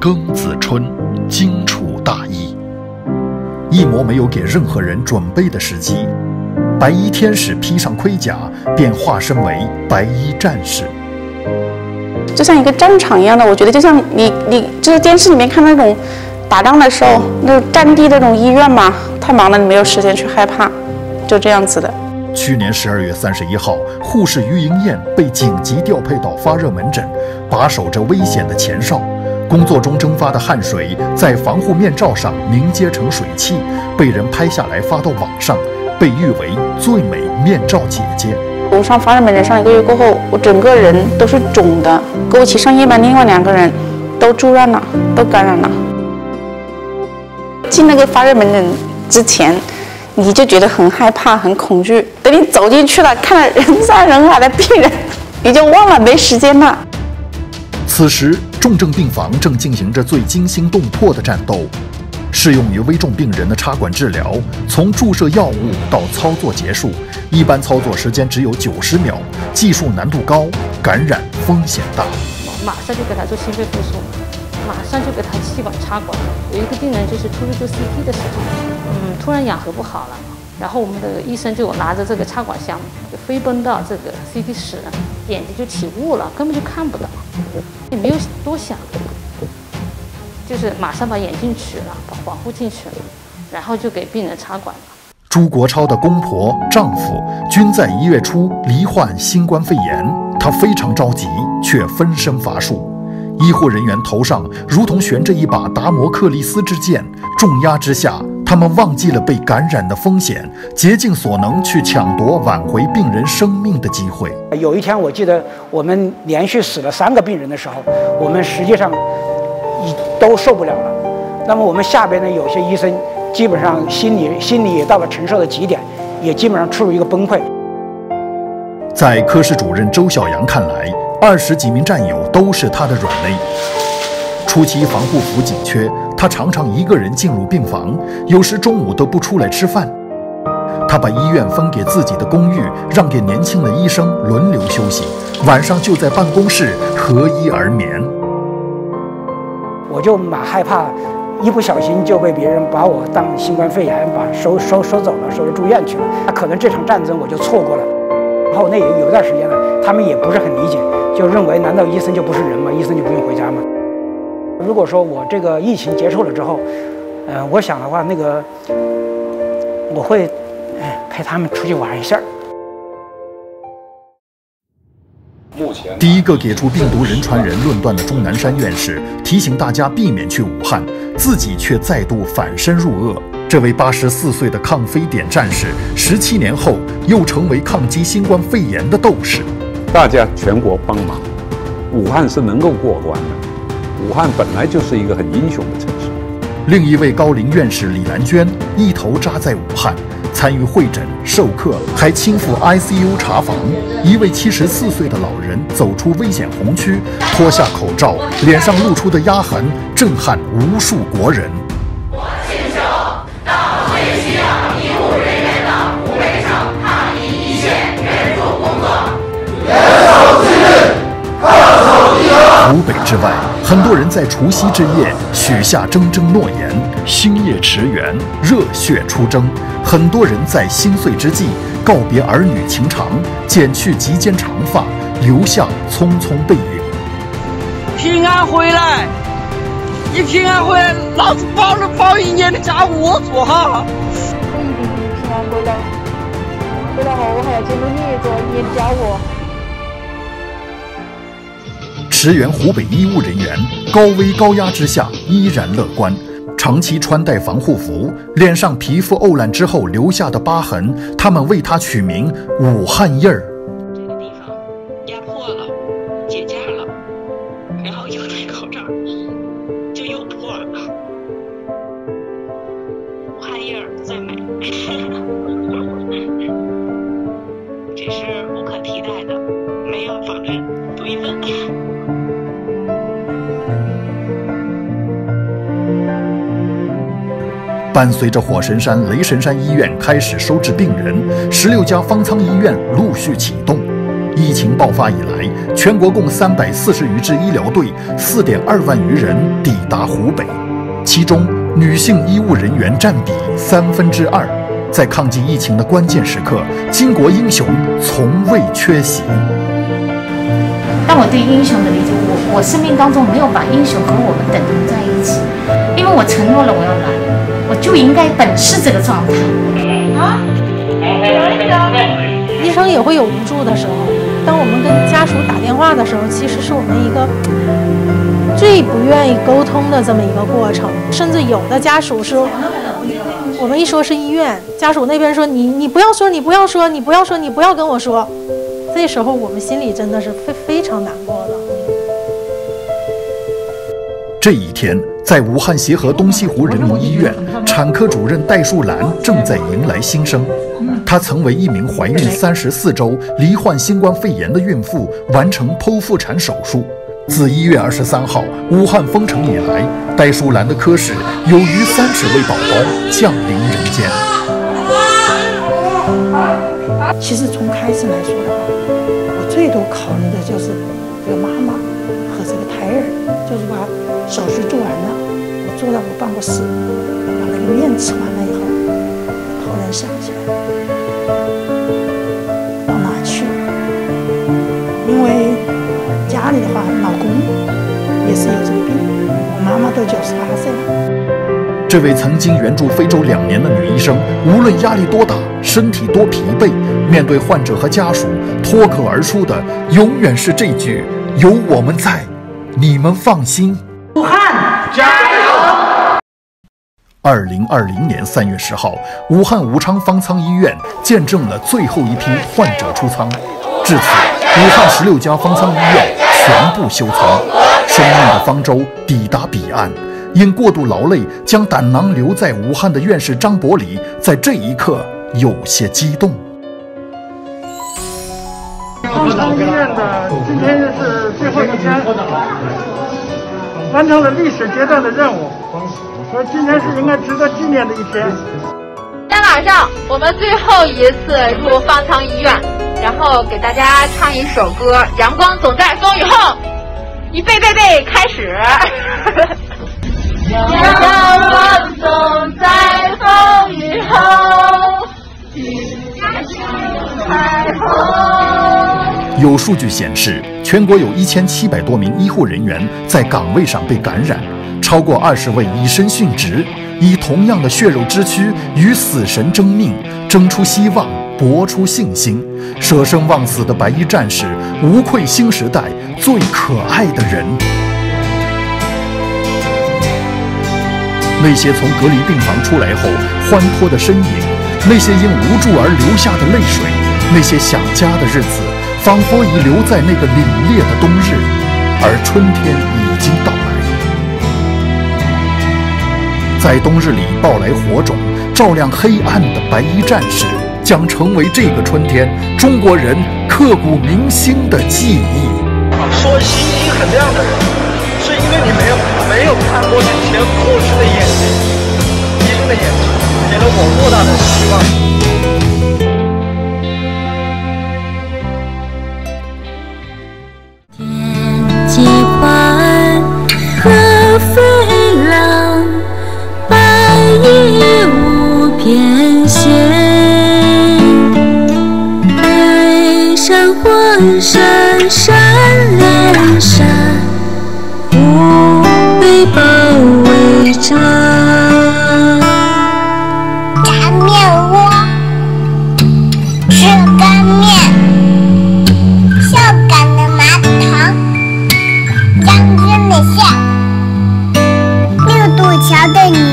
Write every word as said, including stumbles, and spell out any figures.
庚子春，荆楚大疫。一魔没有给任何人准备的时机，白衣天使披上盔甲，便化身为白衣战士。 就像一个战场一样的，我觉得就像你你就是电视里面看那种打仗的时候，那种战地那种医院嘛，太忙了，你没有时间去害怕，就这样子的。 去年十二月三十一号，护士于莹燕被紧急调配到发热门诊，把守着危险的前哨。工作中蒸发的汗水在防护面罩上凝结成水汽，被人拍下来发到网上，被誉为最美面罩姐姐。 我上发热门诊上一个月过后，我整个人都是肿的，跟我一起上夜班另外两个人都住院了，都感染了。进那个发热门诊之前，你就觉得很害怕、很恐惧。等你走进去了，看了人山人海的病人，你就忘了没时间了。 此时，重症病房正进行着最惊心动魄的战斗。适用于危重病人的插管治疗，从注射药物到操作结束，一般操作时间只有九十秒，技术难度高，感染风险大。 马上就给他做心肺复苏，马上就给他气管插管。有一个病人就是出去做 C T 的时候，嗯，突然氧合不好了，然后我们的医生就拿着这个插管箱就飞奔到这个 C T 室，眼睛就起雾了，根本就看不到，也没有多想。就是马上把眼镜取了，把防护镜取了，然后就给病人插管了。 朱国超的公婆、丈夫均在一月初罹患新冠肺炎，他非常着急，却分身乏术。医护人员头上如同悬着一把达摩克利斯之剑，重压之下，他们忘记了被感染的风险，竭尽所能去抢夺挽回病人生命的机会。 有一天，我记得我们连续死了三个病人的时候，我们实际上都受不了了。那么我们下边呢，有些医生基本上心理心理也到了承受的极点，也基本上处于一个崩溃。 在科室主任周小阳看来，二十几名战友都是他的软肋。初期防护服紧缺，他常常一个人进入病房，有时中午都不出来吃饭。他把医院分给自己的公寓让给年轻的医生轮流休息，晚上就在办公室合衣而眠。 我就蛮害怕，一不小心就被别人把我当新冠肺炎，把收收收走了，收入住院去了。那可能这场战争我就错过了。然后那也有一段时间呢，他们也不是很理解，就认为难道医生就不是人吗？医生就不用回家吗？如果说我这个疫情结束了之后，呃，我想的话，那个我会，哎，陪他们出去玩一下。 第一个给出病毒人传人论断的钟南山院士提醒大家避免去武汉，自己却再度反身入恶。这位八十四岁的抗非典战士，十七年后又成为抗击新冠肺炎的斗士。 大家全国帮忙，武汉是能够过关的。武汉本来就是一个很英雄的城市。 另一位高龄院士李兰娟一头扎在武汉，参与会诊、授课，还亲赴 I C U 查房。一位七十四岁的老人走出危险红区，脱下口罩，脸上露出的压痕震撼无数国人。 我亲手到最需要医护人员的湖北省抗疫一线援助工作，严守纪律，恪守职责。 湖北之外，很多人在除夕之夜许下铮铮诺言，星夜驰援，热血出征。很多人在心碎之际告别儿女情长，剪去及肩长发，留下匆匆背影。 平安回来，你平安回来，老子保了保一年的家务我做哈。 我一定平安回来，回来后我还要接着你做一年的家务。 驰援湖北医务人员高危高压之下依然乐观，长期穿戴防护服，脸上皮肤沤烂之后留下的疤痕，他们为它取名武汉印儿。 这个地方压迫了，结痂了，然后又戴口罩，就又破了。武汉印儿最美，这是无可替代的，没有保证独一份。 伴随着火神山、雷神山医院开始收治病人，十六家方舱医院陆续启动。 疫情爆发以来，全国共三百四十余支医疗队，四点二万余人抵达湖北，其中女性医务人员占比三分之二。在抗击疫情的关键时刻，巾帼英雄从未缺席。 但我对英雄的理解，我我生命当中没有把英雄和我们等同在一起，因为我承诺了我要来，我就应该本是这个状态。啊， 医生也会有无助的时候。当我们跟家属打电话的时候，其实是我们一个最不愿意沟通的这么一个过程，甚至有的家属说。我们一说是医院，家属那边说你你不要说，你不要说，你不要说，你不要跟我说。这时候我们心里真的是非非常难过的。 这一天，在武汉协和东西湖人民医院，产科主任戴树兰正在迎来新生。她曾为一名怀孕三十四周、罹患新冠肺炎的孕妇完成剖腹产手术。自一月二十三号武汉封城以来，戴树兰的科室有逾三十位宝宝降临人间。 其实从开始来说的话，我最多考虑的就是这个妈妈和这个胎儿，就是把手术做完了，我坐在我办公室，把那个面吃完了以后，突然想起来到哪去，因为家里的话，老公也是有这个病，我妈妈都九十八岁了。 这位曾经援助非洲两年的女医生，无论压力多大，身体多疲惫，面对患者和家属，脱口而出的永远是这句：“有我们在，你们放心。” 武汉加油！ 二零二零年三月十号，武汉武昌方舱医院见证了最后一批患者出舱。至此，武汉十六家方舱医院全部休舱，生命的方舟抵达彼岸。因过度劳累，将胆囊留在武汉的院士张伯礼，在这一刻有些激动。 方舱医院的今天是最后一天，完成了历史阶段的任务，所以今天是应该值得纪念的一天。 今天晚上我们最后一次入方舱医院，然后给大家唱一首歌《阳光总在风雨后》，预备备备，开始。阳光总在风雨后，彩虹。 有数据显示，全国有一千七百多名医护人员在岗位上被感染，超过二十位以身殉职，以同样的血肉之躯与死神争命，争出希望，搏出信心。舍生忘死的白衣战士，无愧新时代最可爱的人。那些从隔离病房出来后欢脱的身影，那些因无助而流下的泪水，那些想家的日子，仿佛已留在那个凛冽的冬日，而春天已经到来。在冬日里抱来火种，照亮黑暗的白衣战士，将成为这个春天中国人刻骨铭心的记忆。 说心睛很亮的人，是因为你没有没有看过之前过去的眼睛，医生的眼睛给了我莫大的希望。 天际换和飞浪，白衣无边线，北上黄山山连山，湖北包围着。 擀面窝，吃干面，孝感的麻糖，将军的笑，六渡桥的你。